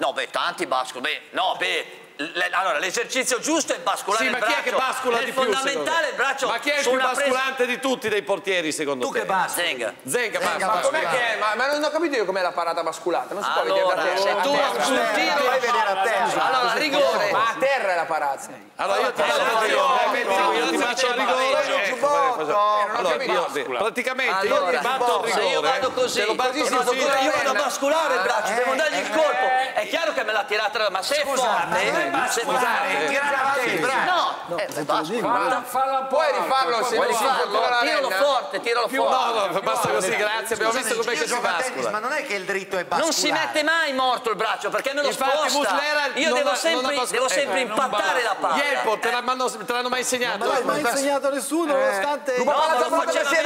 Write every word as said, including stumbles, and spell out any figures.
No, beh, tanti basculano. Beh, no, beh. Allora, l'esercizio giusto è basculare sì, il braccio. ma chi è che bascula di più? Fondamentale il braccio. Ma chi è il più basculante di tutti dei portieri, secondo tu te? Tu che basculi? Zenga. Zenga, Zenga ma com'è che è? Ma, ma non ho capito io com'è la parata basculata. Non si può allora, vedere se tu sul tiro vai vedere a terra. Allora, rigore. Ma a terra è la parata. Allora, io ti faccio rigore. Io ti faccio il rigore. Allora, praticamente io ti batto il rigore. Se io vado così, io vado a basculare il braccio, devo dargli il colpo. È chiaro che me l'ha tirata, ma se è forte, scusate, no, eh, basta. Puoi rifarlo se vuoi rifarlo? Tiralo forte, tiralo forte. No, no, basta così, grazie. Abbiamo visto com'è che si bascula. Ma non è che il dritto è basculare. Non si mette mai morto il braccio perché me lo sposta. Io devo sempre, devo sempre impattare la palla. Ielpo, te l'hanno mai insegnato? Non l'ha mai insegnato nessuno, nonostante. No, ma lo faceva